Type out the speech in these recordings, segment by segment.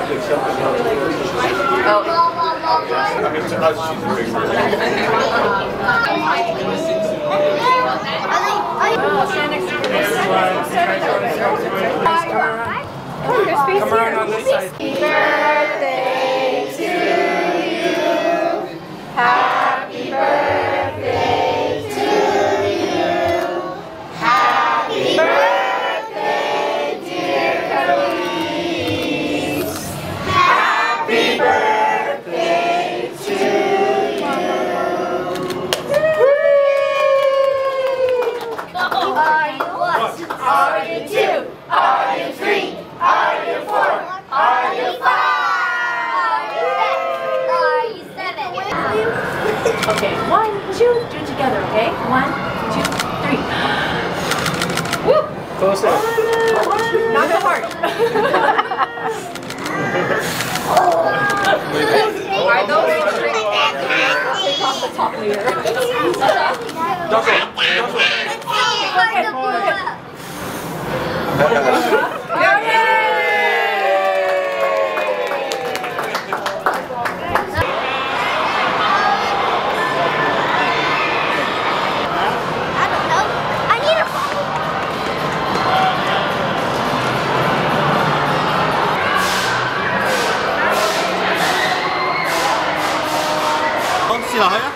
Come around on this side. Happy birthday to you. Happy birthday to you. Happy birthday, dear Kalise. Happy birthday to you. Are you one? Are you two? Are you three? Are you four? Are you five? Are you seven? Okay, 1, 2, do it together, okay? 1, 2, 3. Woo! Closer. Not so hard. Are those tricks off the top of the earth? Silahnya?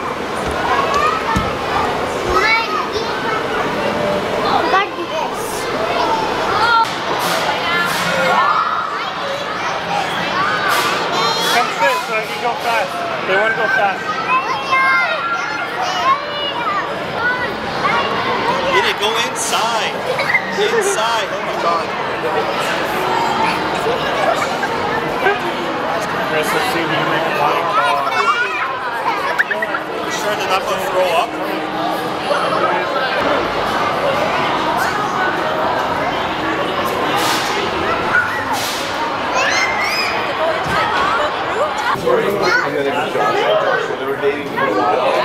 Come sit so you can go fast. They want to go fast. Get it, go inside. Inside. Oh my god. Chris, let's see if you can make a fireball. You sure they're not going to throw up? And then there was Josh. So they were dating for a while.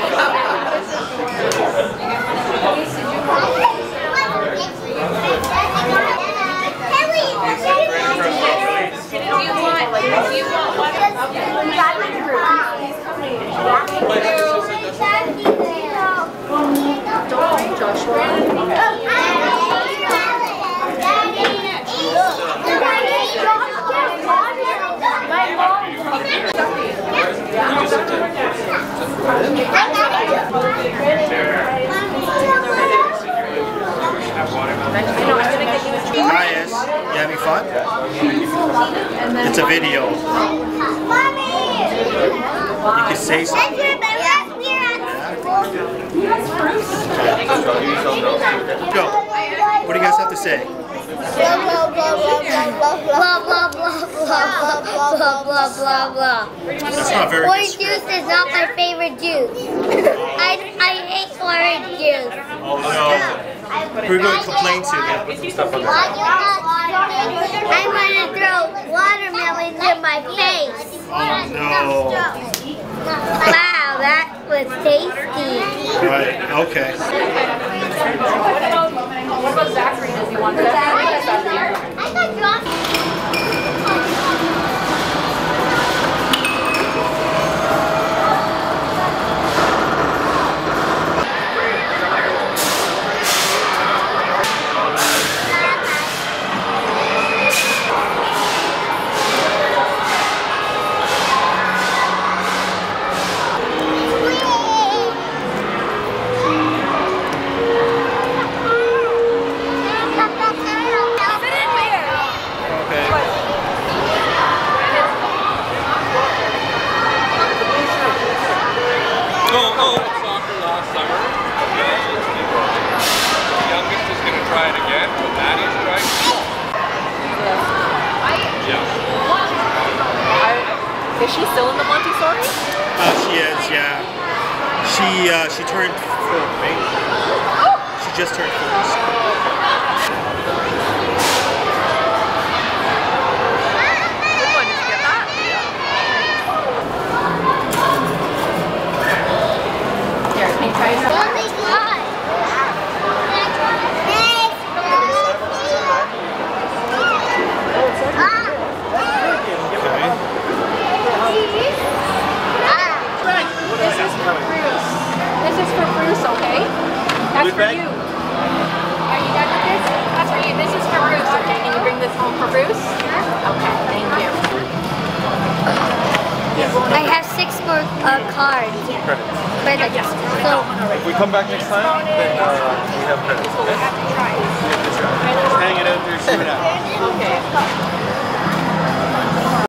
Guys, you having fun? It's a video. You can say something. Go. What do you guys have to say? That's not very Orange juice is not my favorite juice. I hate orange juice. Oh no. Who are you going to complain to? I'm going to throw watermelons in my face. Oh no. Wow, that was tasty. Right, okay. What about Zachary? Does he want that? I got drunk. Is she still in the Montessori? She is, yeah. She turned 4, right? She just turned 4. That's for you. Are you done with this? That's for you. This is for Bruce, okay? Can you bring this home for Bruce? Okay, thank you. I have 6 more cards. Credits. Yes. So, If we come back next time, then we have credits. Okay? We'll have to try. Just hang it out there, see what happens. Okay.